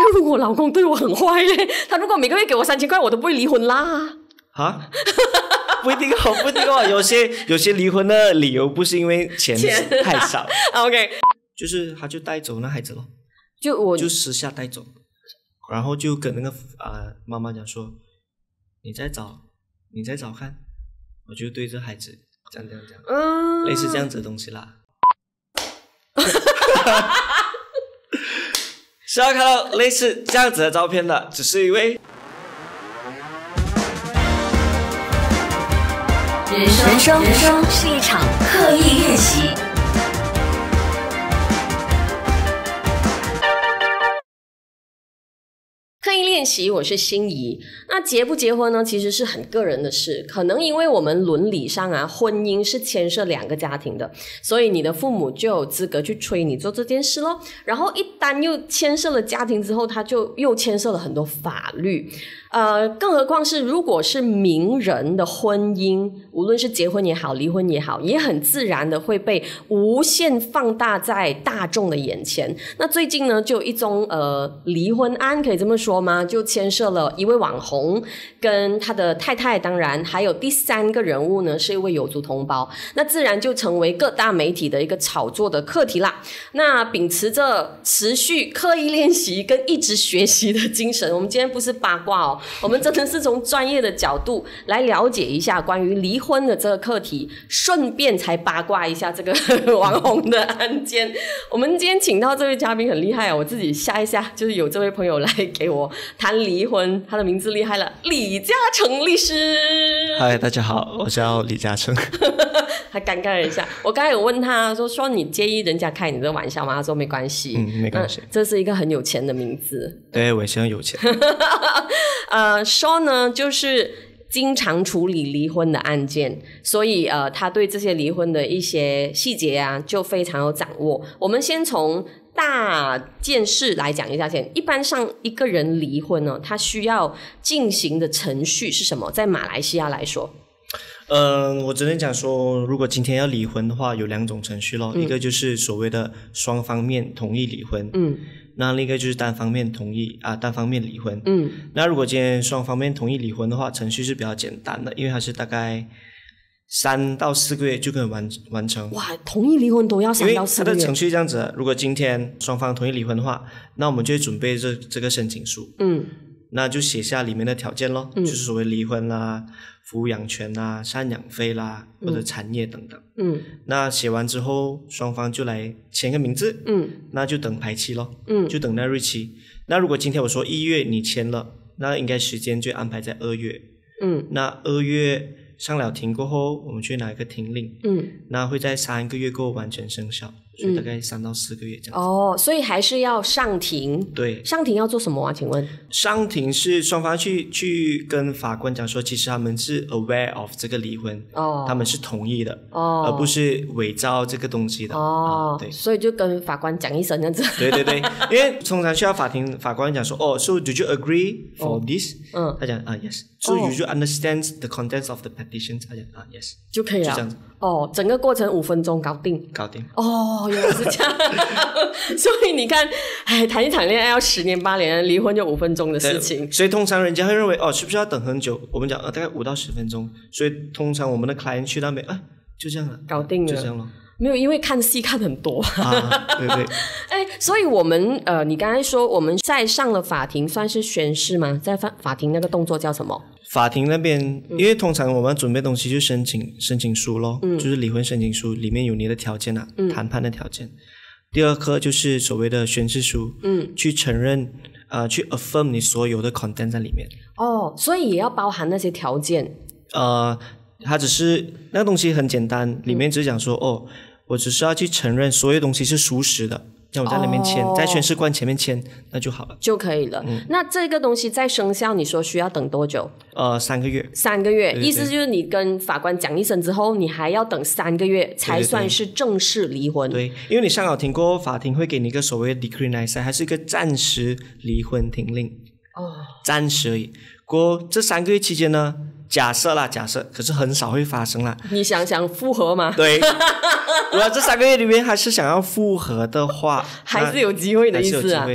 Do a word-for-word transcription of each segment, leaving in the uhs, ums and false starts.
这样如果我老公对我很坏嘞，他如果每个月给我三千块，我都不会离婚啦。 啊？不一定哦，不一定哦。有些有些离婚的理由不是因为钱太少 ，OK， 就是他就带走那孩子咯， 就我就私下带走，然后就跟那个啊、呃、妈妈讲说，你再找，你再找看，我就对这孩子这样这样这样，嗯，类似这样子的东西啦。是要看到类似这样子的照片的，只是因为人生人生人生是一场刻意练习。 刻意练习，我是心怡。那结不结婚呢，其实是很个人的事，可能因为我们伦理上啊，婚姻是牵涉两个家庭的，所以你的父母就有资格去催你做这件事咯。然后一旦又牵涉了家庭之后，他就又牵涉了很多法律。呃，更何况是如果是名人的婚姻，无论是结婚也好，离婚也好，也很自然的会被无限放大在大众的眼前。那最近呢，就有一宗呃离婚案，可以这么说吗？就牵涉了一位网红跟他的太太，当然还有第三个人物呢，是一位有族同胞。那自然就成为各大媒体的一个炒作的课题啦。那秉持着持续刻意练习跟一直学习的精神，我们今天不是八卦哦。我们真的是从专业的角度来了解一下关于离婚的这个课题，顺便才八卦一下这个网红的案件。我们今天请到这位嘉宾很厉害哦，我自己下一下就是有这位朋友来给我谈离婚，他的名字厉害了，李嘉诚律师。 嗨，大家好，我叫李嘉诚。 他尴尬了一下，我刚才有问他说说你介意人家开你这个玩笑吗？他说没关系， 嗯，没关系， 这是一个很有钱的名字。 对，我也希望有钱。 呃，说呢就是经常处理离婚的案件，所以呃，他对这些离婚的一些细节啊就非常有掌握。我们先从大件事来讲一下先。一般上一个人离婚呢，他需要进行的程序是什么？在马来西亚来说， 嗯、呃，我只能讲说，如果今天要离婚的话，有两种程序咯、嗯、一个就是所谓的双方面同意离婚，嗯，那另一个就是单方面同意啊，单方面离婚，嗯，那如果今天双方面同意离婚的话，程序是比较简单的，因为它是大概三到四个月就可以完完成。 哇，同意离婚都要三到四个月？ 因为它的程序这样子，如果今天双方同意离婚的话，那我们就会准备这这个申请书，嗯，那就写下里面的条件咯，嗯，就是所谓离婚啦、抚养权啦、赡养费啦，或者产业等等，嗯，那写完之后，双方就来签个名字，嗯，那就等排期咯，嗯，就等那日期。那如果今天我说一月你签了，那应该时间就安排在二月，嗯，那二月上了庭过后，我们去拿一个庭令，嗯，那会在三个月过后完全生效，所以大概三到四个月这样子。 哦，所以还是要上庭。 对， 上庭要做什么啊？请问？ 上庭是双方去去跟法官讲说，其实他们是 aware of 这个离婚，哦，他们是同意的，哦，而不是伪造这个东西的， 哦， 啊、对， 所以就跟法官讲一声这样子。 对对对，因为通常需要法庭法官讲说，哦 ，so do you agree for this？嗯，他讲啊 ，yes。So you should understand the contents of the petition？ 他讲啊 ，yes， 就可以了。 就这样子。 哦，整个过程五分钟搞定。 搞定。 哦，原来是这样。所以你看，哎，谈一场恋爱要十年八年，离婚就五分钟的事情。 所以通常人家会认为，哦，是不是要等很久？我们讲，呃，大概五到十分钟。所以通常我们的 client 去那边，啊，就这样了， 搞定了， 就这样了。 没有，因为看戏看很多啊，对对。 哎，所以我们呃，你刚才说我们在上了法庭，算是宣誓吗？在法法庭那个动作叫什么？ 法庭那边，嗯、因为通常我们准备东西就申请申请书咯，嗯、就是离婚申请书，里面有你的条件啊，嗯、谈判的条件。第二课就是所谓的宣誓书，嗯，去承认呃，去 affirm 你所有的 content 在里面。哦， 所以也要包含那些条件。 呃。它只是那个东西很简单，里面只是讲说、嗯、哦，我只是要去承认所有东西是属实的，像我在那边签、哦、在宣誓官前面签那就好了， 就可以了、嗯、那这个东西在生效你说需要等多久？ 呃，三个月。 三个月， 对对对， 意思就是你跟法官讲一声之后，你还要等三个月才算是正式离婚。 对，对，因为你上了庭过后，法庭会给你一个所谓的 decree nisi， 还是一个暂时离婚庭令，哦，暂时而已。过这三个月期间呢，假设啦，假设，可是很少会发生啦。 你想想复合吗？ 对，如果这三个月里面还是想要复合的话， 还是有机会的意思啊。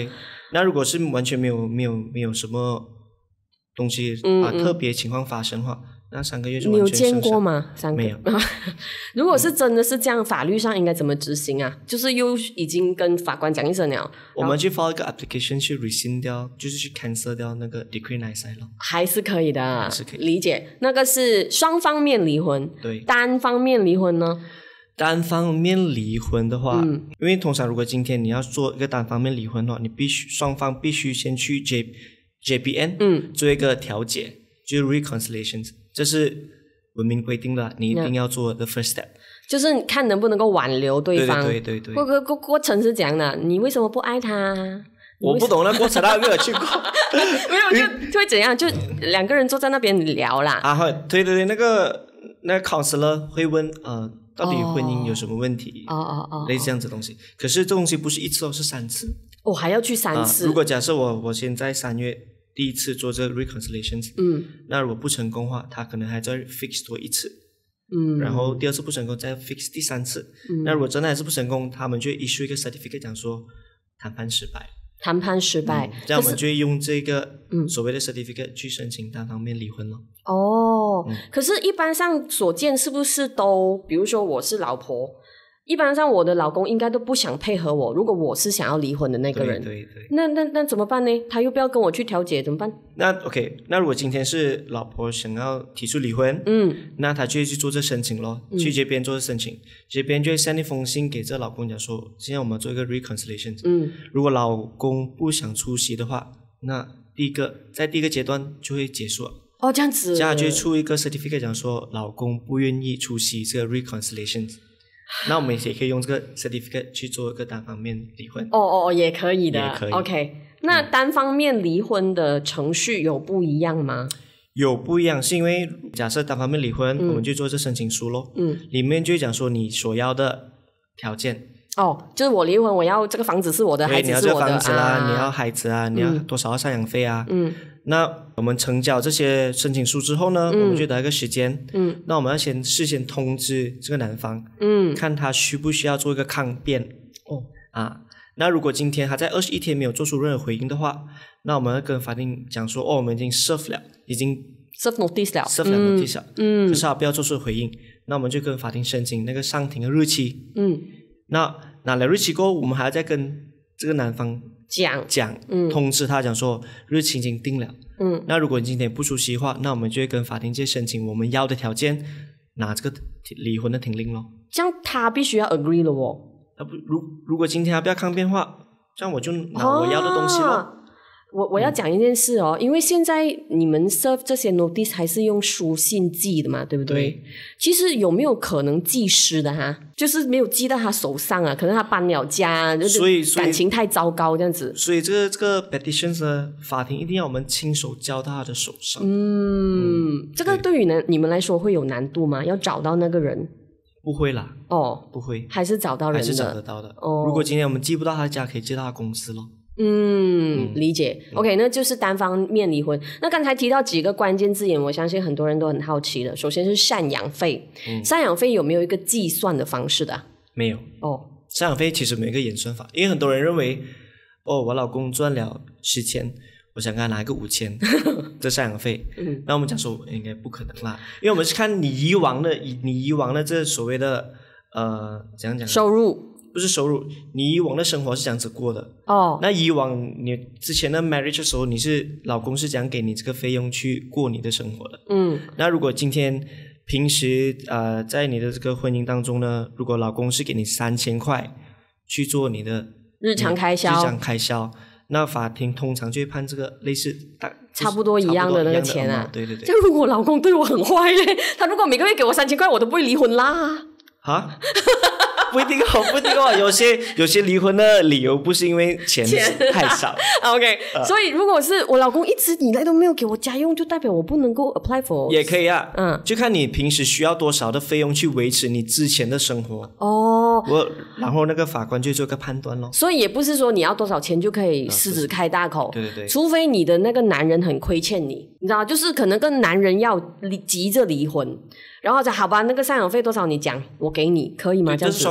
那如果是完全没有没有没有什么东西嗯啊特别情况发生的话，那三个月就完全你有见过吗？三个没有。 如果是真的是这样，法律上应该怎么执行啊？就是又已经跟法官讲一声了， 我们去 file 一个 application 去 rescind 掉，就是去 cancel 掉那个 decree 那一 side 咯。 还是可以的， 还是可以理解。那个是双方面离婚， 对。 单方面离婚呢？ 单方面离婚的话，嗯、因为通常如果今天你要做一个单方面离婚的话，你必须双方必须先去 J J B N 嗯做一个调解，就是 reconciliation， 这是文明规定的，你一定要做的 first step。 就是看能不能够挽留对方。 对对对对。 过过过过程是这样的，你为什么不爱他？ 我不懂那过程，他没有去过。 没有就就会怎样？就两个人坐在那边聊啦。 啊，对对对，那个那个 counselor 会问呃。到底婚姻有什么问题？ 哦哦哦， 类似这样子的东西。可是这东西不是一次哦，是三次。 我、哦、还要去三次。 啊、如果假设我我现在三月第一次做这个 reconciliation， 嗯，那如果不成功的话，他可能还再 fix 多一次，嗯，然后第二次不成功再 fix 第三次。嗯，那如果真的还是不成功，他们就 issue 一个 certificate 讲说谈判失败。 谈判失败， 嗯、这样我们就会用这个所谓的 certificate 去申请单方面离婚了。 哦、 嗯， 可是一般上所见是不是都，比如说我是老婆，一般上我的老公应该都不想配合我，如果我是想要离婚的那个人， 对对对， 那那那怎么办呢？他又不要跟我去调解，怎么办？ 那 OK， 那如果今天是老婆想要提出离婚， 嗯， 那他就会去做这申请咯，嗯、去这边做这申请，这边就会 send 一封信给这老公讲说，现在我们做一个 reconciliation， 嗯，如果老公不想出席的话，那第一个在第一个阶段就会结束了。 哦，这样子， 这样就会出一个 certificate 讲说老公不愿意出席这个 reconciliation。那我们也可以用这个 certificate 去做一个单方面离婚。 哦哦，也可以的， 也可以。 OK， 那单方面离婚的程序有不一样吗？ 有不一样，是因为假设单方面离婚，嗯、我们就做这申请书咯。嗯，里面就会讲说你所要的条件。 哦，就是我离婚，我要这个房子是我的，孩子是我的， 你要这房子啦、 啊， 你要孩子啊，你要多少赡养费啊？ 嗯， 那我们呈交这些申请书之后呢，嗯、我们就得一个时间。嗯，那我们要先事先通知这个男方，嗯，看他需不需要做一个抗辩。哦，啊，那如果今天他在二十一天没有做出任何回应的话，那我们要跟法庭讲说，哦，我们已经 serve 了，已经 serve notice 了 ，serve 了 notice 了， 嗯， 可是他不要做出回应，那我们就跟法庭申请那个上庭的日期。嗯，那拿了日期过后，我们还要再跟这个男方讲讲，嗯，通知他讲说日期已经定了。嗯，那如果你今天不出席的话，那我们就会跟法庭去申请我们要的条件，拿这个离婚的庭令咯。 这样他必须要 agree 了哦。 那不如如果今天他不要抗辩的话，这样我就拿我要的东西咯。 啊我我要讲一件事哦，嗯、因为现在你们 serve 这些 notice 还是用书信寄的嘛，对不对？ 对。 其实有没有可能寄失的哈？就是没有寄到他手上啊，可能他搬了家， 所以感情太糟糕这样子。 所以这个这个 petition 呢，法庭一定要我们亲手交到他的手上。 嗯，嗯这个对于呢你们来说会有难度吗？要找到那个人？ 不会啦。 哦， 不会， 还是找到人的， 还是找得到的。 哦， 如果今天我们寄不到他家，可以寄到他公司咯。 嗯，理解。嗯、OK， 那就是单方面离婚。那刚才提到几个关键字眼，我相信很多人都很好奇的。首先是赡养费，嗯、赡养费有没有一个计算的方式的、啊？ 没有。哦，赡养费其实没有一个演算法，因为很多人认为，哦，我老公赚了十千，我想跟他拿一个五千这赡养费。嗯，那我们讲说应该不可能啦，因为我们是看你以往的，你以往的这所谓的呃怎样讲收入。 不是收入，你以往的生活是这样子过的哦。 那以往你之前的 marriage 的时候，你是老公是这样给你这个费用去过你的生活的。嗯。那如果今天平时呃在你的这个婚姻当中呢，如果老公是给你三千块去做你的日常开销， 日常开销，那法庭通常就会判这个类似大差不多一样的那个钱啊。 对对对。 就如果老公对我很坏嘞，他如果每个月给我三千块，我都不会离婚啦。 啊？不一定哦，不一定哦。有些有些离婚的理由不是因为钱太少。 OK，、呃、所以如果是我老公一直以来都没有给我家用，就代表我不能够 apply for。 也可以啊，嗯，就看你平时需要多少的费用去维持你之前的生活。 哦， 我然后那个法官就做个判断咯。 所以也不是说你要多少钱就可以狮子开大口， 对对对， 除非你的那个男人很亏欠你，你知道，就是可能跟男人要急着离婚。然后讲好吧，那个赡养费多少你讲，我给你，可以吗？这样子。 就是双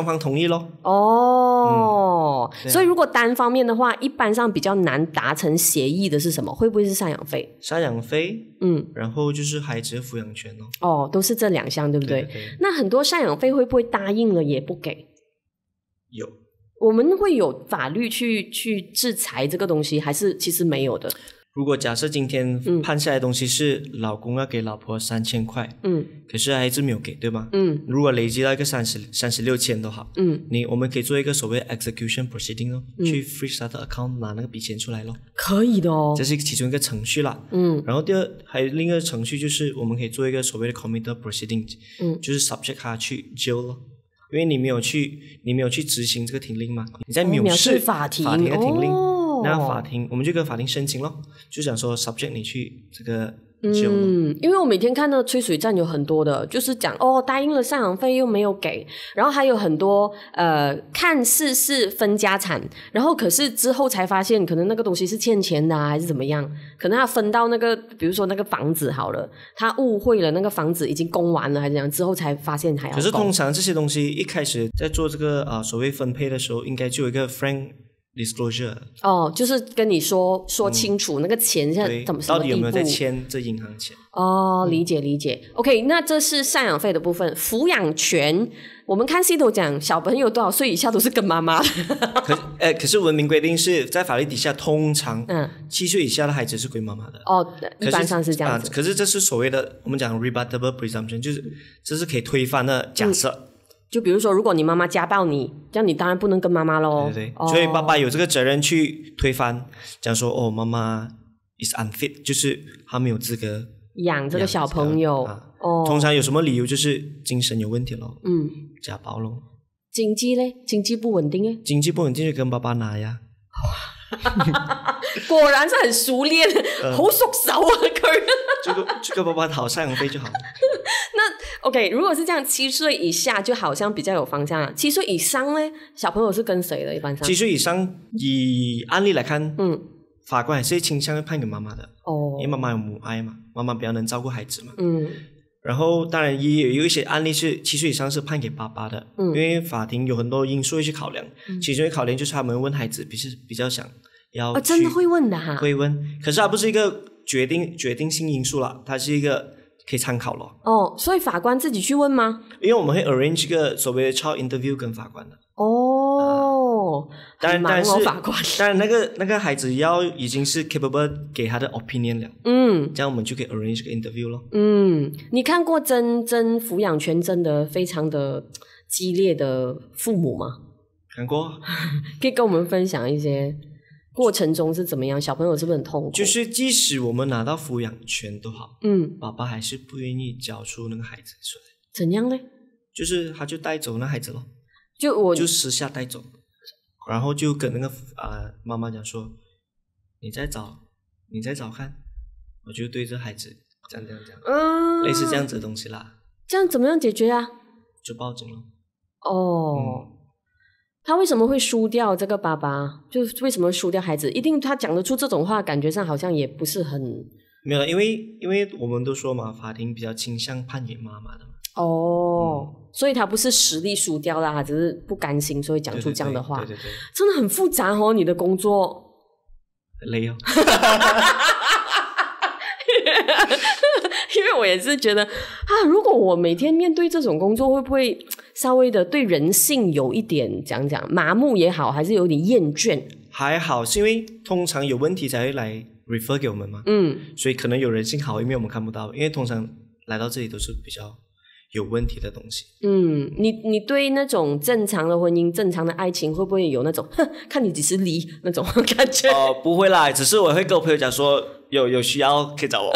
方同意咯。 哦、 嗯啊、 所以如果单方面的话，一般上比较难达成协议的是什么？会不会是赡养费？ 赡养费，嗯，然后就是孩子的抚养权哦。 哦，都是这两项，对不对？ 对对对。 那很多赡养费会不会答应了也不给？ 有。 我们会有法律去去制裁这个东西，还是其实没有的？ 如果假设今天判下来的东西是老公要给老婆三千块，嗯，可是孩子没有给，对吗？嗯，如果累积到一个三十三十六千都好，嗯，你我们可以做一个所谓 execution proceeding 哦，嗯、去 freeze 他的 account 拿那个笔钱出来咯。 可以的哦， 这是其中一个程序啦。嗯，然后第二还有另一个程序就是我们可以做一个所谓的 committal proceeding， 嗯，就是 subject 他去 jail 咯。因为你没有去，你没有去执行这个停令嘛，你在藐视法庭法庭的停令， 哦、 那法庭我们就跟法庭申请咯，就想说 subject 你去这个救。 嗯，因为我每天看到吹水站有很多的，就是讲哦答应了赡养费又没有给，然后还有很多呃看似是分家产，然后可是之后才发现可能那个东西是欠钱的啊，还是怎么样，可能他分到那个比如说那个房子好了，他误会了那个房子已经供完了还是怎样，之后才发现还要供。 可是通常这些东西一开始在做这个啊、呃、所谓分配的时候，应该就有一个 frank disclosure 哦，就是跟你说说清楚、嗯、那个钱现在怎么到底有没有在欠这银行钱哦，理解理解、嗯、OK， 那这是赡养费的部分。抚养权我们看系统讲小朋友多少岁以下都是跟妈妈的可, 呃、可是文明规定是在法律底下通常七岁以下的孩子是归妈妈的哦，一般上是这样子、 啊、可是这是所谓的我们讲 rebuttable presumption， 就是这是可以推翻的假设、嗯， 就比如说如果你妈妈家暴你，这样你当然不能跟妈妈咯。 对对对、哦、所以爸爸有这个责任去推翻，讲说哦妈妈 is unfit， 就是她没有资格养这个小朋友、 啊哦、通常有什么理由就是精神有问题咯，嗯，家暴咯。 经济呢？经济不稳定耶？ 经济不稳定就跟爸爸拿呀果然是很熟练、呃、好熟手啊佢就跟就跟爸爸讨赡养费就好那 OK， 如果是这样七岁以下就好像比较有方向了，七岁以上呢小朋友是跟谁的？一般上七岁以上以案例来看，嗯，法官还是倾向会判给妈妈的哦，因为妈妈有母爱嘛，妈妈比较能照顾孩子嘛，嗯，然后当然也有一些案例是七岁以上是判给爸爸的，嗯，因为法庭有很多因素会去考量、嗯、其中一个考量就是他们问孩子比是比较想要去、 哦、真的会问的哈， 会问，可是它不是一个决定决定性因素啦，它是一个可以参考咯。 哦，所以法官自己去问吗？ 因为我们会 arrange 一个所谓的 child interview 跟法官的。 哦， 当然，但是法官， 当然那个那个孩子要已经是 capable 给他的 opinion 了，嗯，这样我们就可以 arrange 个 interview 咯。 嗯，你看过争争抚养权争得非常的激烈的父母吗？ 看过。 可以跟我们分享一些过程中是怎么样？小朋友是不是很痛苦？ 就是即使我们拿到抚养权都好，嗯，爸爸还是不愿意交出那个孩子出来。 怎样呢？ 就是他就带走那孩子咯， 就我就私下带走，然后就跟那个啊、呃、妈妈讲说，你再找，你再找看，我就对这孩子这样这样这样，嗯，类似这样子的东西啦。 这样怎么样解决啊？ 就报警咯。 哦。嗯，他为什么会输掉这个爸爸？就为什么会输掉孩子？一定他讲得出这种话，感觉上好像也不是很没有，因为因为我们都说嘛，法庭比较倾向判给妈妈的嘛。 哦、嗯，所以他不是实力输掉了，他只是不甘心，所以讲出这样的话。 对对 对, 对, 对, 对， 真的很复杂哦，你的工作很累哦。 因为我也是觉得啊，如果我每天面对这种工作，会不会稍微的对人性有一点讲讲麻木也好，还是有点厌倦？ 还好，是因为通常有问题才会来 refer 给我们嘛，嗯，所以可能有人性好一面我们看不到，因为通常来到这里都是比较有问题的东西。嗯， 你你对那种正常的婚姻、正常的爱情，会不会有那种哼，看你几时离那种感觉？ 哦、呃，不会啦，只是我会跟我朋友讲说，有有需要可以找我。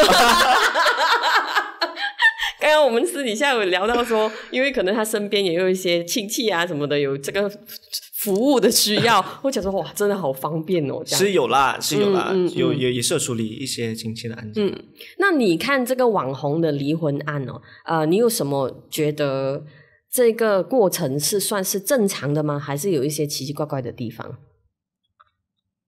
刚刚我们私底下有聊到说，因为可能他身边也有一些亲戚啊什么的，有这个服务的需要，我想说哇，真的好方便哦。这样是有啦，是有啦，嗯嗯嗯、有有也是有处理一些亲戚的案件。 嗯，那你看这个网红的离婚案哦，呃，你有什么觉得这个过程是算是正常的吗？还是有一些奇奇怪怪的地方？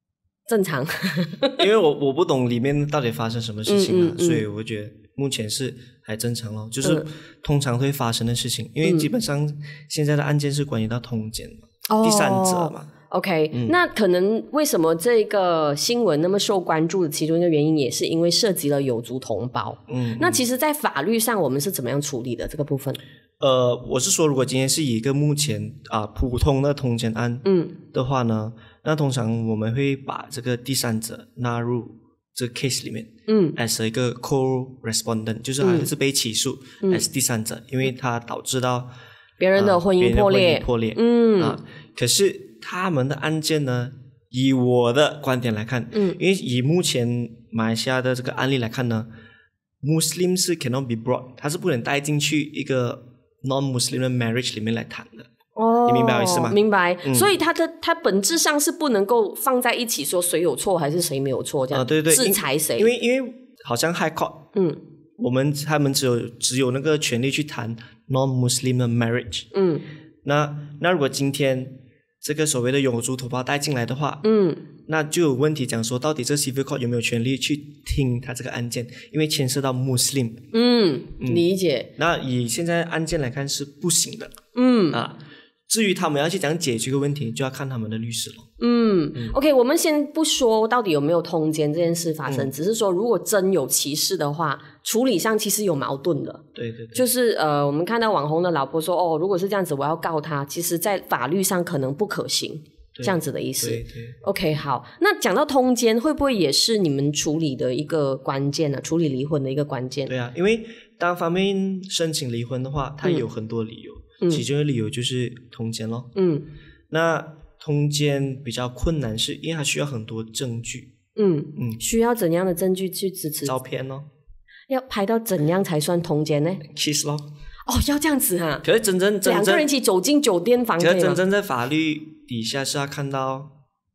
正常。 因为我我不懂里面到底发生什么事情啊， 嗯嗯嗯、 所以我觉得目前是还正常咯，就是通常会发生的事情，嗯、因为基本上现在的案件是关于到通奸嘛， 哦、 第三者嘛。 OK，、嗯、那可能为什么这个新闻那么受关注的其中一个原因，也是因为涉及了有族同胞。嗯，那其实，在法律上我们是怎么样处理的这个部分？ 呃，我是说，如果今天是以一个目前啊、呃、普通的通奸案嗯的话呢，那通常我们会把这个第三者纳入这个 case 里面，嗯 ，as 一个 co-respondent， 就是还是被起诉、嗯、as 第三者，因为它导致到别人的婚姻破裂， 呃、破裂，嗯啊，可是他们的案件呢，以我的观点来看，嗯，因为以目前马来西亚的这个案例来看呢 ，Muslim 是 cannot be brought， 它是不能带进去一个 non-Muslim 的 marriage 里面来谈的。哦，你明白我意思吗？ 明白。嗯、所以它的它本质上是不能够放在一起说谁有错还是谁没有错这样，啊、 对对对， 制裁谁？ 因为因为好像 High Court， 嗯，我们他们只有只有那个权利去谈 non-Muslim 的 marriage， 嗯，那那如果今天这个所谓的有族同胞带进来的话，嗯，那就有问题讲说，到底这 Civil Court 有没有权利去听他这个案件？因为牵涉到 Muslim， 嗯， 嗯理解。 那以现在案件来看是不行的，嗯啊。至于他们要去讲解决这个问题，就要看他们的律师了。 嗯, 嗯 OK， 我们先不说到底有没有通奸这件事发生，嗯、只是说如果真有歧视的话，处理上其实有矛盾的。 对对对， 就是呃，我们看到网红的老婆说，哦，如果是这样子，我要告他，其实在法律上可能不可行，这样子的意思。 对对。 OK， 好，那讲到通奸，会不会也是你们处理的一个关键呢、啊？处理离婚的一个关键？ 对啊，因为单方面申请离婚的话，它有很多理由。嗯嗯、其中的理由就是通奸咯。嗯，那通奸比较困难，是因为它需要很多证据。嗯嗯，需要怎样的证据去支持？ 照片咯。 要拍到怎样才算通奸呢 ？kiss 咯。 哦，要这样子啊？ 可是真正真正两个人一起走进酒店房可以吗？ 可是真正在法律底下是要看到，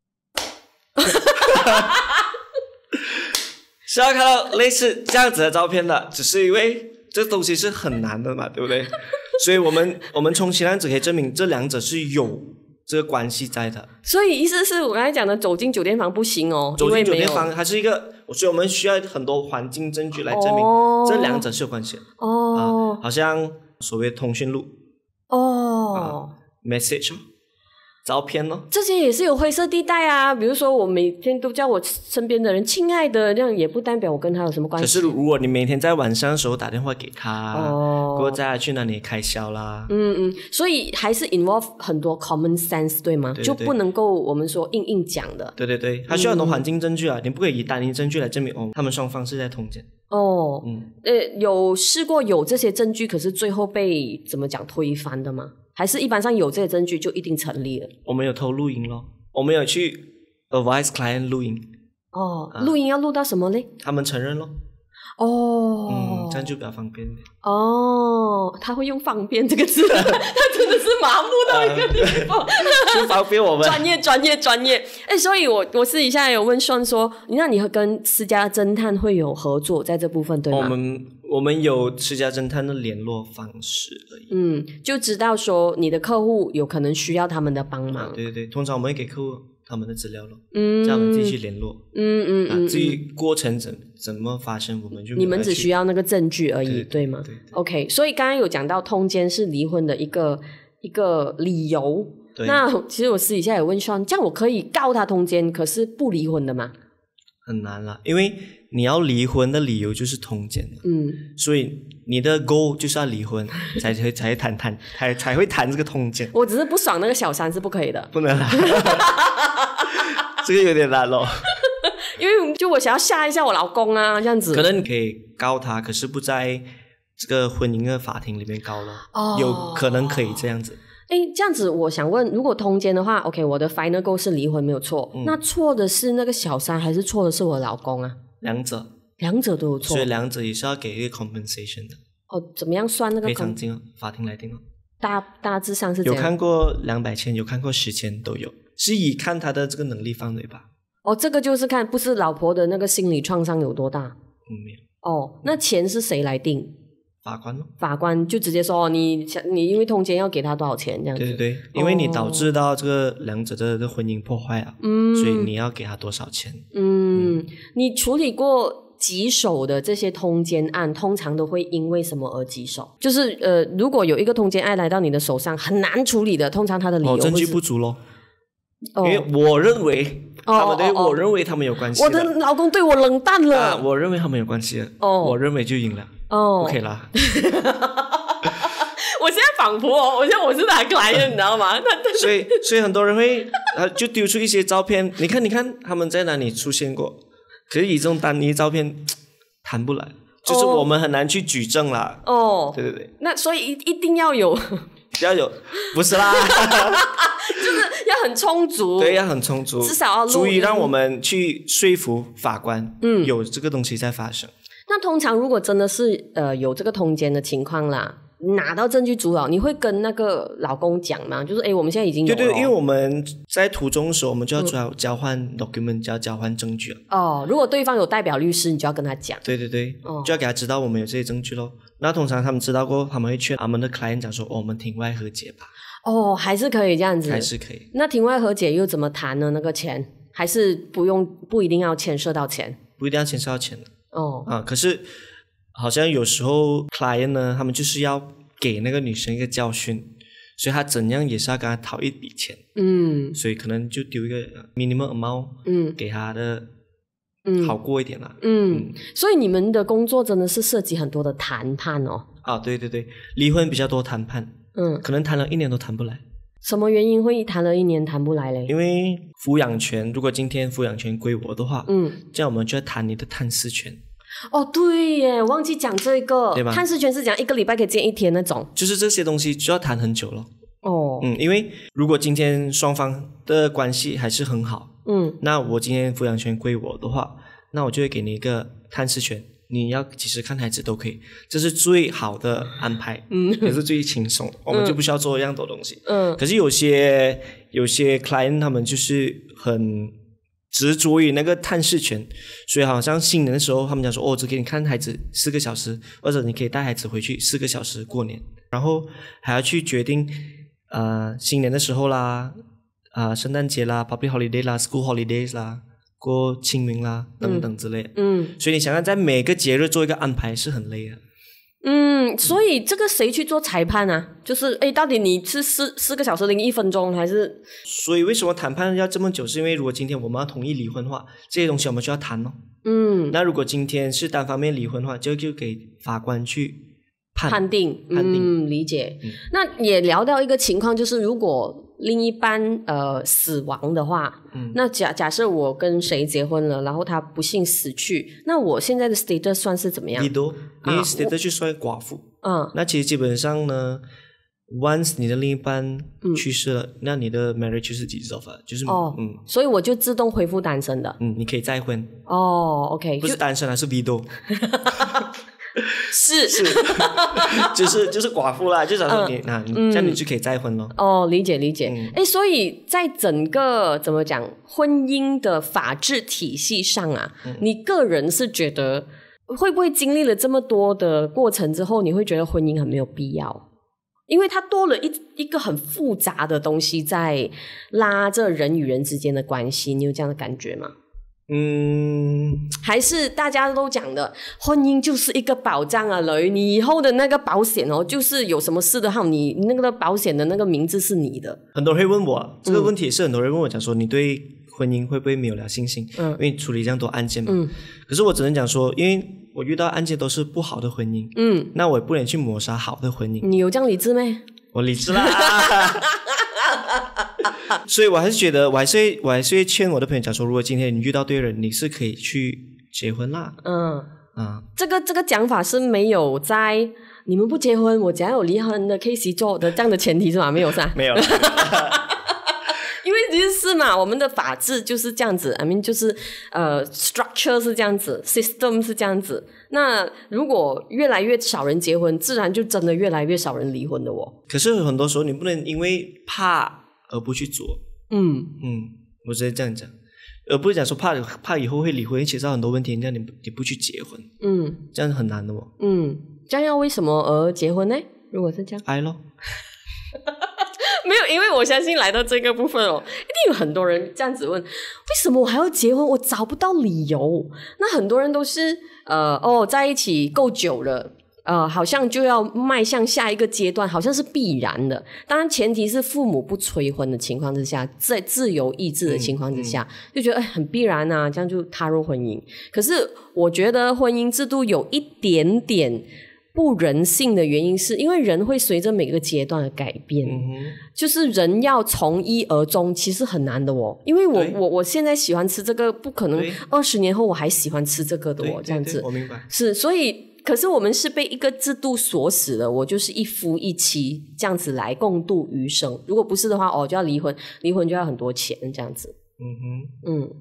是要看到类似这样子的照片的，只是因为这东西是很难的嘛，对不对？所以我们我们充其量只可以证明这两者是有这个关系在的。 所以意思是我刚才讲的走进酒店房不行哦， 走进酒店房它是一个，所以我们需要很多环境证据来证明这两者是有关系的。哦、啊，好像所谓通讯录哦、啊、，message 照片咯， 这些也是有灰色地带啊。比如说我每天都叫我身边的人亲爱的，这样也不代表我跟他有什么关系。 可是如果你每天在晚上的时候打电话给他，哦，过后再去哪里开销啦， 嗯嗯，所以还是 involve 很多 common sense 对吗？对对对，就不能够我们说硬硬讲的。 对对对，它需要很多环境证据啊，嗯、你不可以以单一证据来证明哦，他们双方是在通奸。 哦，嗯，呃，有试过有这些证据，可是最后被怎么讲推翻的吗？还是一般上有这些证据就一定成立了？ 我们有偷录音咯，我们有去 advise client 录音。 哦，啊、录音要录到什么嘞？ 他们承认咯。 哦， 嗯，这样就比较方便一点。 哦，他会用方便这个字，他真的是麻木到一个地步， 就方便我们。 专业，专业，专业。哎，所以我我私底下有问Sean说，那你跟私家侦探会有合作在这部分对吗？ 我们我们有私家侦探的联络方式而已。 嗯，就知道说你的客户有可能需要他们的帮忙。 啊、对对对，通常我们会给客户他们的资料咯，嗯，叫他们自己去联络，嗯嗯嗯，啊、至于过程怎怎么发生，我们就你们只需要那个证据而已， 对, 对吗？ 对, 对, 对 ，OK。所以刚刚有讲到通奸是离婚的一个一个理由，那其实我私底下有问Sean，这样我可以告他通奸，可是不离婚的吗？ 很难啦，因为你要离婚的理由就是通奸，嗯，所以你的 goal 就是要离婚，才会才会谈谈，才才会谈这个通奸。 我只是不爽那个小三是不可以的， 不能啦，这个有点难咯。 因为就我想要吓一下我老公啊，这样子。 可能你可以告他，可是不在这个婚姻的法庭里面告咯，哦，有可能可以这样子。 诶，这样子我想问，如果通奸的话 OK， 我的 final goal 是离婚没有错，嗯，那错的是那个小三还是错的是我老公啊？ 两者， 两者都有错， 所以两者也是要给一个 compensation 的。 哦，怎么样算那个？ 赔偿金哦，法庭来定哦。 大大致上是这样。 有看过两百千，有看过十千都有，是以看他的这个能力范围吧。 哦，这个就是看不是老婆的那个心理创伤有多大。 嗯，没有。 哦，那钱是谁来定？ 法官咯。 法官就直接说你你因为通奸要给他多少钱这样子。 对对对，因为你导致到这个两者的婚姻破坏啊，嗯，所以你要给他多少钱？ 嗯，嗯你处理过棘手的这些通奸案，通常都会因为什么而棘手？就是呃，如果有一个通奸案来到你的手上，很难处理的，通常他的理由哦，证据不足咯。哦、因为我认为他们对、哦哦哦、我认为他们有关系。 我的老公对我冷淡了。 啊，我认为他们有关系了。哦，我认为就赢了。哦 ，OK 啦。 我现在仿佛哦，我现在我是他 client， 你知道吗？ 所以，所以很多人会啊，就丢出一些照片，你看，你看他们在哪里出现过？可是以这种单一照片谈不来，就是我们很难去举证啦。哦，对对对。 那所以一一定要有。 要有，不是啦， 就是要很充足， 对，要很充足， 至少要足以让我们去说服法官，嗯，有这个东西在发生。 那通常如果真的是呃有这个通奸的情况啦，拿到证据足了，你会跟那个老公讲吗？就是诶我们现在已经有了， 对对，因为我们在途中的时候，我们就要交、嗯、交换 document， 就要交换证据了。 哦，如果对方有代表律师，你就要跟他讲。 对对对，哦、就要给他知道我们有这些证据咯。那通常他们知道过，他们会劝他们的 client 讲说、哦、我们庭外和解吧。 哦，还是可以这样子， 还是可以。 那庭外和解又怎么谈呢？那个钱还是不用，不一定要牵涉到钱， 不一定要牵涉到钱的。哦，啊，可是好像有时候 client 呢，他们就是要给那个女生一个教训，所以他怎样也是要跟他讨一笔钱。嗯，所以可能就丢一个 minimum amount， 嗯，给他的。嗯，好过一点啦。 嗯, 嗯，所以你们的工作真的是涉及很多的谈判哦。 啊，对对对，离婚比较多谈判。嗯，可能谈了一年都谈不来。 什么原因会谈了一年谈不来嘞？ 因为抚养权，如果今天抚养权归我的话，嗯，这样我们就要谈你的探视权。 哦，对耶，忘记讲这个， 对吧？ 探视权是讲一个礼拜可以见一天那种， 就是这些东西就要谈很久了。哦，嗯，因为如果今天双方的关系还是很好。嗯，那我今天抚养权归我的话，那我就会给你一个探视权，你要几时看孩子都可以，这是最好的安排，嗯，也是最轻松，我们就不需要做一样多东西。嗯，可是有些有些 client 他们就是很执着于那个探视权，所以好像新年的时候他们讲说哦，只给你看孩子四个小时，或者你可以带孩子回去四个小时过年，然后还要去决定呃新年的时候啦。啊，圣诞节啦 ，public holiday 啦 ，school holidays 啦，过清明啦，等等之类的。嗯，所以你想想，在每个节日做一个安排是很累的。 嗯，所以这个谁去做裁判啊？就是诶，到底你是四四个小时零一分钟还是？ 所以为什么谈判要这么久？是因为如果今天我们要同意离婚的话，这些东西我们就要谈哦。嗯，那如果今天是单方面离婚的话，就就给法官去判判定。 判定， 嗯，理解。嗯、那也聊到一个情况，就是如果另一半呃死亡的话，嗯，那假假设我跟谁结婚了，然后他不幸死去，那我现在的 status 算是怎么样？ 你都你 status 就算寡妇。嗯，那其实基本上呢 ，once 你的另一半去世了，嗯、那你的 marriage 就是 dissolve 了，就是哦，嗯，所以我就自动恢复单身的。 嗯，你可以再婚。 哦 ，OK， 不是单身啊，是 widow。 是是，就是就是寡妇啦，就假如说你那、嗯、这样你就可以再婚咯。 哦，理解理解。哎、嗯，所以在整个怎么讲婚姻的法治体系上啊，嗯、你个人是觉得会不会经历了这么多的过程之后，你会觉得婚姻很没有必要？因为它多了一一个很复杂的东西在拉着人与人之间的关系，你有这样的感觉吗？嗯，还是大家都讲的婚姻就是一个保障啊，雷，你以后的那个保险哦，就是有什么事的话，你那个保险的那个名字是你的。 很多人会问我这个问题，也是很多人问我讲说，你对婚姻会不会没有了信心？嗯，因为处理这样多案件嘛。嗯，可是我只能讲说，因为我遇到案件都是不好的婚姻，嗯，那我也不能去抹杀好的婚姻。 你有这样理智咩？ 我理智啦。所以我还是觉得，我还是会我还是会劝我的朋友讲说，如果今天你遇到对人，你是可以去结婚啦。嗯啊，这个这个讲法是没有在你们不结婚，我只要有离婚的 case 做的这样的前提是吗？没有是吧？ 没有。 因为其实是嘛，我们的法治就是这样子 I mean 就是呃 structure 是这样子 system 是这样子，那如果越来越少人结婚，自然就真的越来越少人离婚的哦。 可是很多时候你不能因为怕而不去做。嗯嗯，我直接这样讲，而不是讲说怕怕以后会离婚，其实很多问题，这样你你不去结婚，嗯，这样很难的哦。 嗯， 这样要为什么而结婚呢？如果是这样， 爱咯。 没有，因为我相信来到这个部分哦，一定有很多人这样子问：为什么我还要结婚？我找不到理由。那很多人都是呃哦，在一起够久了。呃，好像就要迈向下一个阶段，好像是必然的。当然，前提是父母不催婚的情况之下，在自由意志的情况之下，嗯嗯、就觉得哎很必然啊，这样就踏入婚姻。可是，我觉得婚姻制度有一点点不人性的原因，是因为人会随着每个阶段的改变，嗯、就是人要从一而终，其实很难的哦。因为我我我现在喜欢吃这个，不可能二十年后我还喜欢吃这个的哦，这样子。 我明白。 是，所以。可是我们是被一个制度锁死了，我就是一夫一妻这样子来共度余生。如果不是的话，哦，就要离婚，离婚就要很多钱这样子。 嗯哼，嗯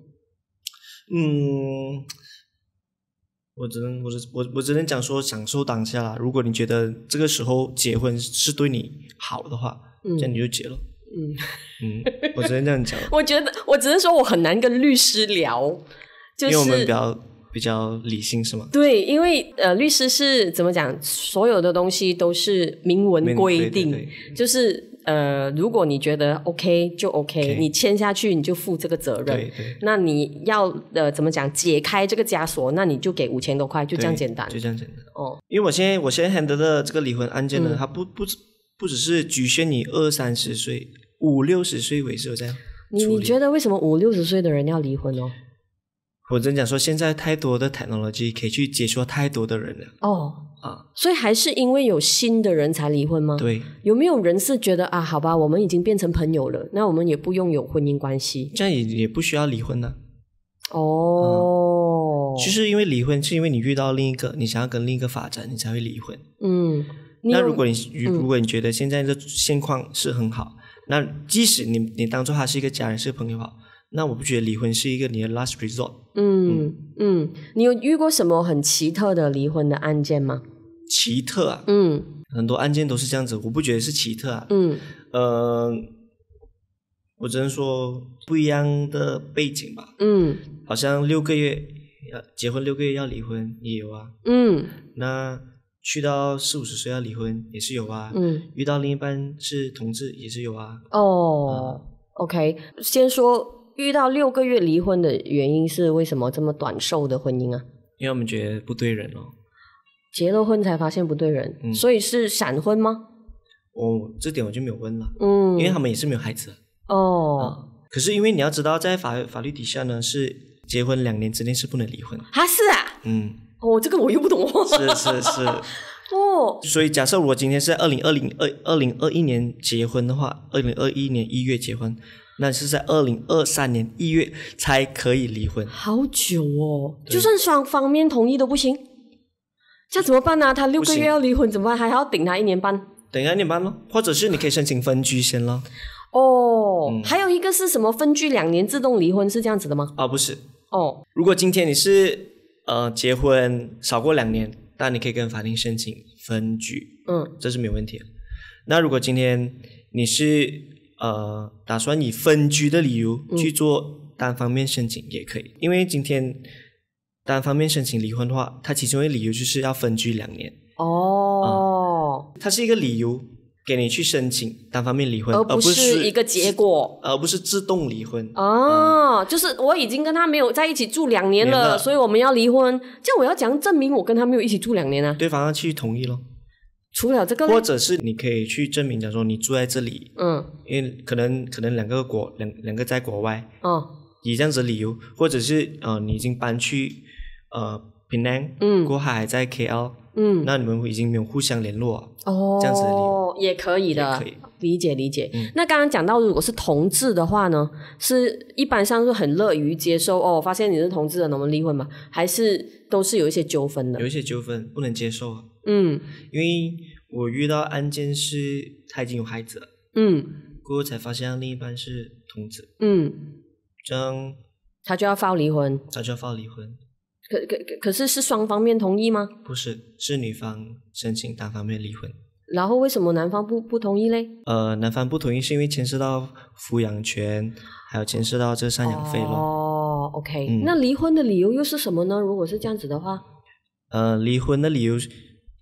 嗯，我只能我我我只能讲说享受当下啦。如果你觉得这个时候结婚是对你好的话，嗯、这样你就结了。嗯嗯，我只能这样讲。 我觉得我只能说我很难跟律师聊，就是因为我们比较。比较理性是吗？ 对，因为呃，律师是怎么讲？所有的东西都是明文规定，对对对，就是呃，如果你觉得 OK 就 OK， 你签下去你就负这个责任。 对对。 那你要呃怎么讲？解开这个枷锁，那你就给五千多块，就这样简单。 就这样简单。哦，因为我现在我现在 handle 的这个离婚案件呢，嗯、它不不不只是局限你二三十岁、五六十岁为止这样。 你你觉得为什么五六十岁的人要离婚哦？ 我真讲说，现在太多的 technology 可以去接触太多的人了。 哦，啊，所以还是因为有新的人才离婚吗？ 对。 有没有人是觉得啊，好吧，我们已经变成朋友了，那我们也不用有婚姻关系， 这样也也不需要离婚呢、 啊？哦、 嗯，就是因为离婚是因为你遇到另一个，你想要跟另一个发展，你才会离婚。 嗯， 那如果你如果你觉得现在的现况是很好，嗯、那即使你你当作他是一个家人，是个朋友好。那我不觉得离婚是一个你的 last resort。 嗯 嗯, 嗯，你有遇过什么很奇特的离婚的案件吗？ 奇特啊， 嗯， 很多案件都是这样子，我不觉得是奇特啊。 嗯， 呃，我只能说不一样的背景吧。 嗯， 好像六个月结婚六个月要离婚也有啊。 嗯， 那去到四五十岁要离婚也是有啊。嗯，遇到另一半是同志也是有啊。 哦、嗯、，OK， 先说。遇到六个月离婚的原因是为什么这么短寿的婚姻啊？ 因为我们觉得不对人哦。 结了婚才发现不对人，嗯、所以是闪婚吗？ 哦，这点我就没有问了。嗯，因为他们也是没有孩子。 哦、 嗯，可是因为你要知道，在法法律底下呢，是结婚两年之内是不能离婚。 啊，是啊。 嗯。 哦，这个我又不懂。 是是是。 哦。 所以假设我今天是二零二零二二零二一年结婚的话，二零二一年一月结婚。那是在二零二三年一月才可以离婚， 好久哦！就算双方面同意都不行，这样怎么办呢、啊？他六个月要离婚怎么办？还要顶他一年半？ 顶他一年半咯，或者是你可以申请分居先咯。 哦、嗯，还有一个是什么分居两年自动离婚是这样子的吗？ 啊，不是。 哦， 如果今天你是呃结婚少过两年，那你可以跟法庭申请分居，嗯，这是没有问题的。那如果今天你是呃，打算以分居的理由去做单方面申请也可以，嗯、因为今天单方面申请离婚的话，它其中的理由就是要分居两年。 哦、 嗯，它是一个理由给你去申请单方面离婚， 而不是一个结果， 而不是自动离婚。 哦、嗯，就是我已经跟他没有在一起住两年了，所以我们要离婚。这样我要怎样证明我跟他没有一起住两年啊？ 对方要去同意咯。 除了这个， 或者是你可以去证明，讲说你住在这里，嗯，因为可能可能两个国两两个在国外，哦，以这样子的理由，或者是呃你已经搬去呃槟榔，嗯，过海还在 K L， 嗯，那你们已经没有互相联络，哦，这样子的理由也可以的， 也可以理解理解。嗯、那刚刚讲到，如果是同志的话呢，是一般上是很乐于接受哦，发现你是同志的，那我们离婚嘛？还是都是有一些纠纷的？ 有一些纠纷不能接受啊。 嗯， 因为我遇到案件是他已经有孩子了， 嗯， 过后才发现另一半是同志， 嗯， 这样他就要file离婚， 他就要file离婚。 可可可是是双方面同意吗？ 不是，是女方申请单方面离婚。 然后为什么男方不不同意嘞？ 呃，男方不同意是因为牵涉到抚养权，还有牵涉到这赡养费咯。 哦 ，OK，嗯、那离婚的理由又是什么呢？如果是这样子的话， 呃，离婚的理由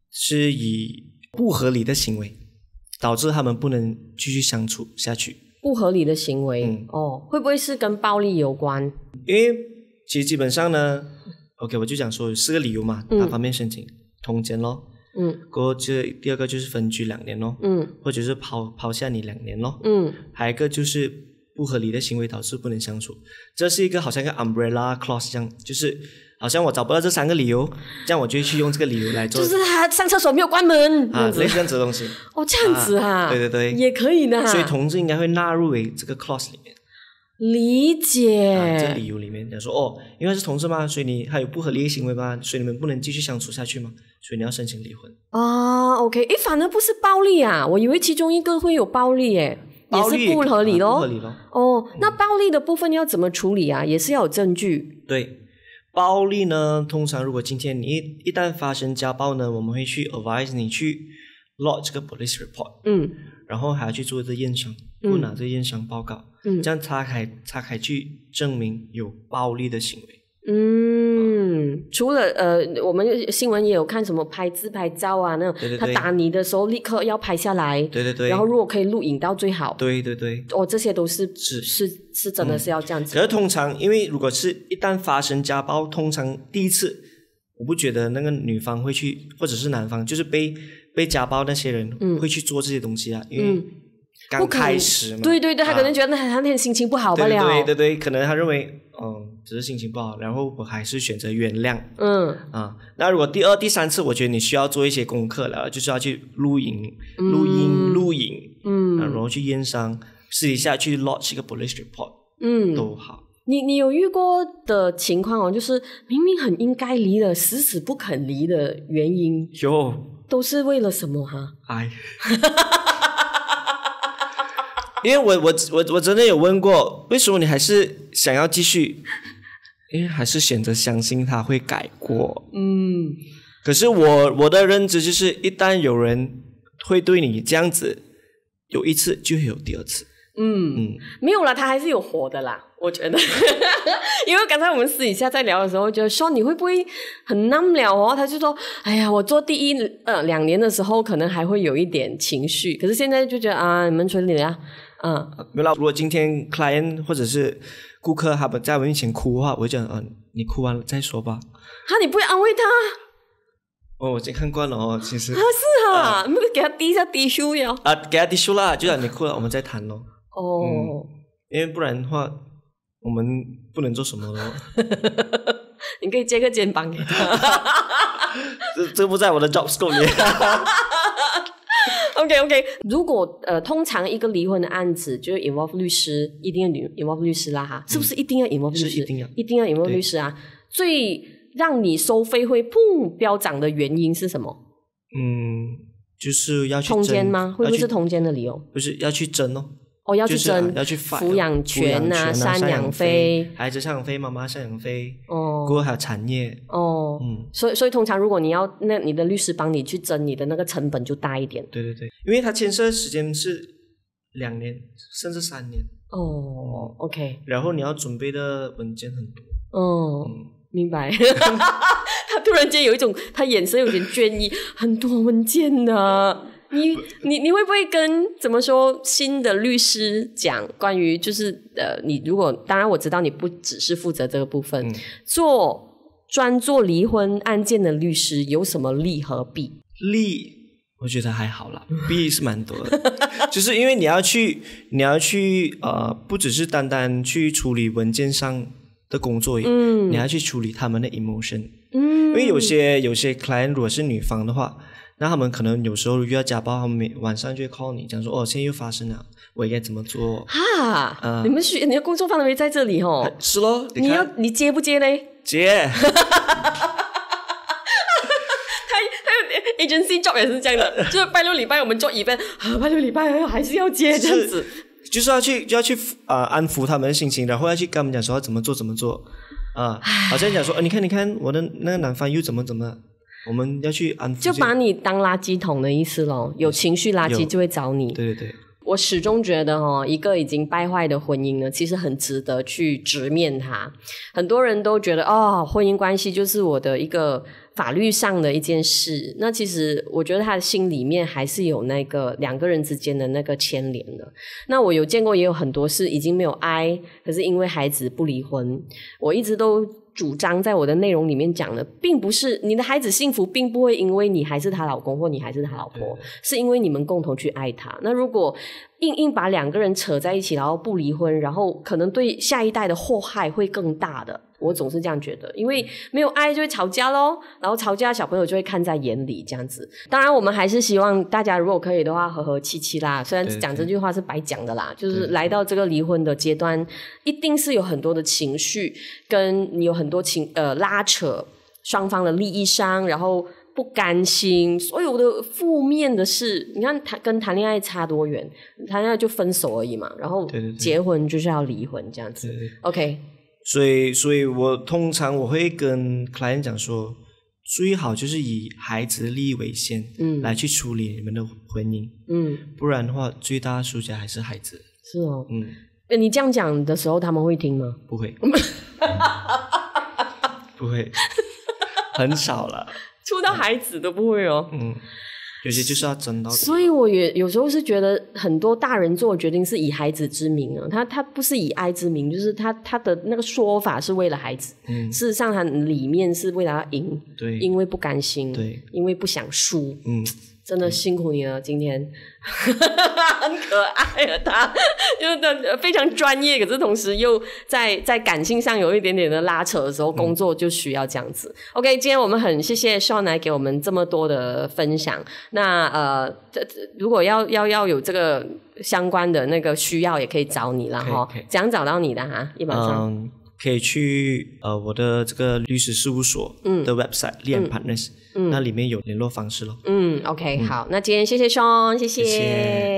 是以不合理的行为导致他们不能继续相处下去。 不合理的行为、 嗯、 哦，会不会是跟暴力有关？ 因为其实基本上呢 OK 我就讲说有四个理由嘛，单、嗯、方面申请通奸咯，嗯，过后就第二个就是分居两年咯，嗯，或者是抛抛下你两年咯，嗯，还有一个就是不合理的行为导致不能相处。这是一个好像一个 umbrella clause 这样，就是好像我找不到这三个理由，这样我就去用这个理由来做， 就是他上厕所没有关门啊，类似这样子的东西。 哦，这样子啊， 啊对对对， 也可以的。 所以同志应该会纳入为这个 clause 里面。 理解。 啊，这个理由里面讲说哦，因为是同志嘛，所以你还有不合理的行为嘛，所以你们不能继续相处下去嘛，所以你要申请离婚。 啊 ，OK， 诶，反而不是暴力啊，我以为其中一个会有暴力耶。也是不合理咯、 啊、不合理咯。 哦，那暴力的部分要怎么处理啊？也是要有证据。 对，暴力呢，通常如果今天你一一旦发生家暴呢，我们会去 advise 你去 lodge 这个 police report， 嗯，然后还要去做这验伤，不拿这验伤报告，嗯，这样他才他才去证明有暴力的行为。 嗯，除了呃，我们新闻也有看什么拍自拍照啊，那种对对对， 他打你的时候立刻要拍下来， 对对对， 然后如果可以录影到最好， 对对对， 哦，这些都是是是是真的是要这样子、嗯。 可是通常，因为如果是一旦发生家暴，通常第一次，我不觉得那个女方会去，或者是男方，就是被被家暴那些人会去做这些东西啊，嗯、因为刚开始嘛， 对对对，他可能觉得他那天心情不好罢了， 对对对对，可能他认为。嗯，只是心情不好，然后我还是选择原谅。嗯啊，那如果第二、第三次，我觉得你需要做一些功课了，就是要去录影、嗯、录音、录影，嗯，然后去验伤，私底下去 lodge 一个 police report， 嗯，都好。 你你有遇过的情况哦，就是明明很应该离的，死死不肯离的原因， 有， 都是为了什么哈？ 爱。因为我我我我真的有问过，为什么你还是想要继续？因为还是选择相信他会改过。嗯，可是我我的认知就是，一旦有人会对你这样子，有一次就会有第二次。 嗯嗯，没有啦，他还是有活的啦，我觉得。因为刚才我们私底下在聊的时候，就说你会不会很难了哦？他就说，哎呀，我做第一呃两年的时候，可能还会有一点情绪，可是现在就觉得啊，你们处理啊。嗯， 没有啦。如果今天 client 或者是顾客他们在我面前哭的话，我会讲，嗯、呃，你哭完了再说吧。 哈，你不会安慰他？ 哦，我已经看惯了哦，其实。 啊，是啊，你、呃、给他滴一下滴数呀。 啊，给他滴数啦，就让你哭了，我们再谈咯。 哦、 嗯，因为不然的话，我们不能做什么咯。 你可以接个肩膀给他。 这这不在我的 job scope 里面。 OK OK， 如果呃，通常一个离婚的案子，就是 involve 律师，一定要 involve 律师啦哈，是不是一定要 involve 律师？ 是一定要， 一定要 involve 律师啊。最让你收费会砰飙涨的原因是什么？ 嗯，就是要去通奸吗？会不会是通奸的理由？ 不是，要去争哦。 哦，要去争， 就是、要去抚养权啊，赡养费， 孩子赡养费，妈妈赡养费，哦，过后还有产业， 哦，嗯，所以所以通常如果你要那你的律师帮你去争，你的那个成本就大一点。 对对对，因为它牵涉时间是两年甚至三年。 哦、嗯、，OK。 然后你要准备的文件很多。 哦，嗯、明白。他突然间有一种，他眼神有点倦意，很多文件呢。你你你会不会跟怎么说新的律师讲关于就是呃你如果当然我知道你不只是负责这个部分，嗯、做专做离婚案件的律师有什么利和弊？ 利我觉得还好啦，弊是蛮多的。就是因为你要去你要去呃不只是单单去处理文件上的工作，嗯，你还要去处理他们的 emotion， 嗯，因为有些有些 client 如果是女方的话。那他们可能有时候遇到家暴，他们每晚上就会 call 你，讲说哦，现在又发生了，我应该怎么做？哈，呃、你们需你的工作范围在这里哦。 是咯， 你, 你要你接不接嘞？ 接。他他有 agency job 也是这样的，就是拜六礼拜我们做 event，、啊、拜六礼拜还是要接这样子， 就是要去就要去啊、呃、安抚他们的心情，然后要去跟他们讲说要怎么做怎么做啊，好像讲说、哦、你看你看我的那个男方又怎么怎么。我们要去安抚， 就把你当垃圾桶的意思咯，有情绪垃圾就会找你。 对对对， 我始终觉得哦，一个已经败坏的婚姻呢，其实很值得去直面它。很多人都觉得哦，婚姻关系就是我的一个法律上的一件事，那其实我觉得他的心里面还是有那个两个人之间的那个牵连的。那我有见过也有很多是已经没有爱，可是因为孩子不离婚。我一直都主张在我的内容里面讲的，并不是你的孩子幸福并不会因为你还是他老公或你还是他老婆，是因为你们共同去爱他。那如果硬硬把两个人扯在一起然后不离婚，然后可能对下一代的祸害会更大的，我总是这样觉得。因为没有爱就会吵架咯，然后吵架小朋友就会看在眼里这样子。当然我们还是希望大家如果可以的话和和气气啦，虽然讲这句话是白讲的啦，就是来到这个离婚的阶段一定是有很多的情绪跟你有很多情呃拉扯，双方的利益上，然后不甘心，所有的负面的事。你看谈跟谈恋爱差多远，谈恋爱就分手而已嘛，然后结婚就是要离婚这样子。对对对 OK， 所以所以我通常我会跟 client 讲说，最好就是以孩子的利益为先，嗯，来去处理你们的婚姻，嗯，不然的话最大输家还是孩子。 是哦，嗯，你这样讲的时候他们会听吗？ 不会不会，很少了， 出到孩子都不会哦。 嗯，有些就是要争到底。 所以我也有时候是觉得很多大人做决定是以孩子之名啊，他他不是以爱之名，就是他他的那个说法是为了孩子，嗯，事实上他里面是为了要赢， 对， 因为不甘心， 对， 因为不想输， 嗯。 真的辛苦你了，今天很可爱啊，他就是非常专业，可是同时又在在感性上有一点点的拉扯的时候，工作就需要这样子。嗯、OK， 今天我们很谢谢 Sean 来给我们这么多的分享。那呃，如果要要要有这个相关的那个需要，也可以找你啦哈。怎样找到你的哈？一般上。 嗯可以去呃我的这个律师事务所的 website、嗯、Lee and Partners、嗯、那里面有联络方式咯。 嗯 OK、嗯、好，那今天谢谢 Sean， 谢谢。谢谢。